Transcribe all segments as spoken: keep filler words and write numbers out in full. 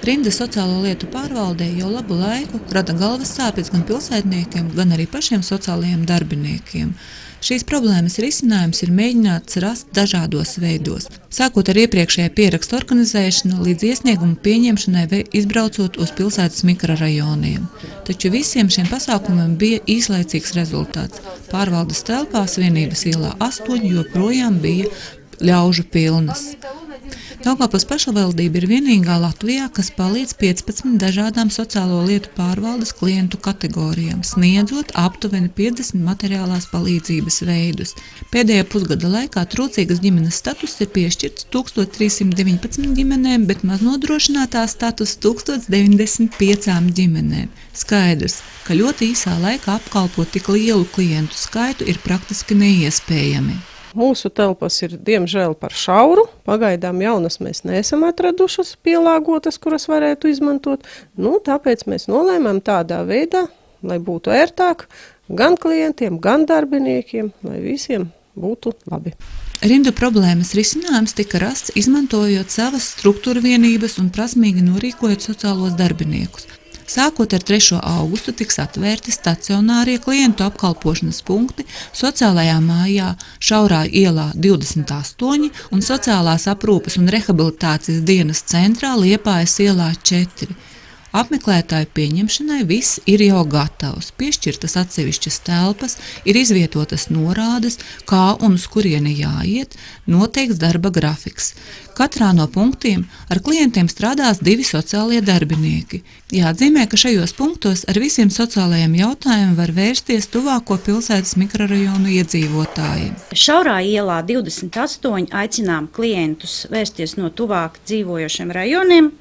Rinda sociālo lietu pārvaldē jau labu laiku rada galvas sāpes gan pilsētniekiem, gan arī pašiem sociālajiem darbiniekiem. Šīs problēmas risinājums ir mēģināts rast dažādos veidos, sākot ar iepriekšējā pierakstu organizēšanu līdz iesniegumu pieņemšanai vai izbraucot uz pilsētas mikrorajoniem. Taču visiem šiem pasākumiem bija īslaicīgs rezultāts. Pārvaldes telpās Vienības ielā astoņi joprojām bija ļaužu pilnas. Daugavpils pašvaldība ir vienīgā Latvijā, kas palīdz piecpadsmit dažādām sociālo lietu pārvaldes klientu kategorijām, sniedzot aptuveni piecdesmit materiālās palīdzības veidus. Pēdējā pusgada laikā trūcīgas ģimenes status ir piešķirts tūkstoš trīs simt deviņpadsmit ģimenēm, bet maznodrošinātā status tūkstoš deviņdesmit piecām ģimenēm. Skaidrs, ka ļoti īsā laikā apkalpot tik lielu klientu skaitu ir praktiski neiespējami. Mūsu telpas ir, diemžēl, par šauru. Pagaidām jaunas mēs neesam atradušas pielāgotas, kuras varētu izmantot. Nu, tāpēc mēs nolēmām tādā veidā, lai būtu ērtāk gan klientiem, gan darbiniekiem, lai visiem būtu labi. Rindu problēmas risinājums tika rasts, izmantojot savas struktūra vienības un prasmīgi norīkojot sociālos darbiniekus. Sākot ar trešo augustu tiks atvērti stacionārie klientu apkalpošanas punkti sociālajā mājā Šaurā ielā divdesmit astoņi un sociālās aprūpes un rehabilitācijas dienas centrā Liepājas ielā četri. Apmeklētāju pieņemšanai viss ir jau gatavs, piešķirtas atsevišķas telpas, ir izvietotas norādes, kā un uz kurieni jāiet, noteikts darba grafiks. Katrā no punktiem ar klientiem strādās divi sociālie darbinieki. Jāatzīmē, ka šajos punktos ar visiem sociālajiem jautājumiem var vērsties tuvāko pilsētas mikrorajonu iedzīvotājiem. Šaurā ielā divdesmit astoņi aicinām klientus vērsties no tuvāk dzīvojošiem rajoniem,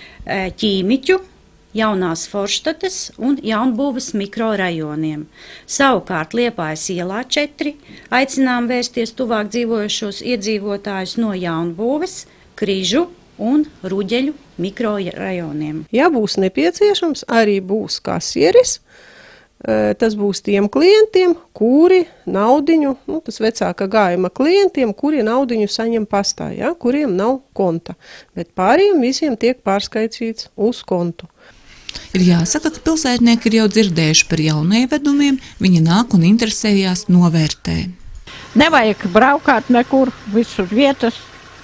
Ķīmiķu, Jaunās Forštates un Jaunbūves mikrorajoniem. Savukārt Liepājas ielā četri aicinām vērsties tuvāk dzīvojošos iedzīvotājus no Jaunbūves, Križu un Ruģeļu mikrorajoniem. Ja būs nepieciešams, arī būs kasieris. Tas būs tiem klientiem, kuri naudiņu, nu, tas vecāka gājuma klientiem, kuri naudiņu saņem pastā, ja, kuriem nav konta. Bet pāriem visiem tiek pārskaitīts uz kontu. Ir jāsaka, ka pilsētnieki ir jau dzirdējuši par jaunievedumiem, viņi nāk un interesējās, novērtē. Nevajag braukāt nekur, visur vietas.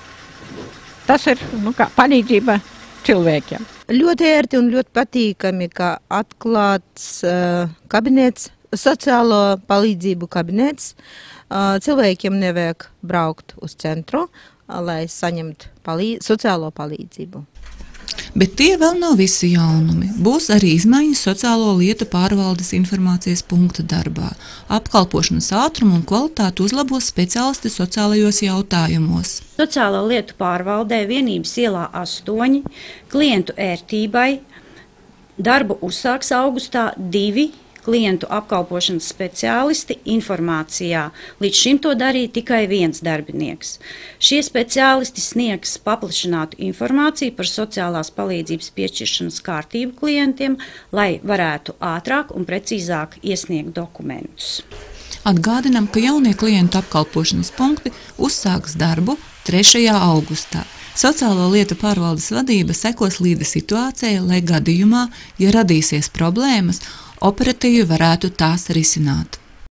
Tas ir, nu kā, palīdzība cilvēkiem. Ļoti ērti un ļoti patīkami, ka atklāts uh, kabinets, sociālo palīdzību kabinets. Uh, cilvēkiem nevajag braukt uz centru, uh, lai saņemtu palīdz, sociālo palīdzību. Bet tie vēl nav visi jaunumi. Būs arī izmaiņas sociālo lietu pārvaldes informācijas punkta darbā. Apkalpošanas ātrumu un kvalitāti uzlabos speciālisti sociālajos jautājumos. Sociālo lietu pārvaldē Vienības ielā astoņi, klientu ērtībai darbu uzsāks augustā divi klientu apkalpošanas speciālisti informācijā. Līdz šim to darīja tikai viens darbinieks. Šie speciālisti sniegs paplašinātu informāciju par sociālās palīdzības piešķiršanas kārtību klientiem, lai varētu ātrāk un precīzāk iesniegt dokumentus. Atgādinām, ka jaunie klientu apkalpošanas punkti uzsāks darbu trešajā augustā. Sociālo lietu pārvaldes vadība sekos līdzi situācijai, lai gadījumā, ja radīsies problēmas, operatīvi varētu tās risināt.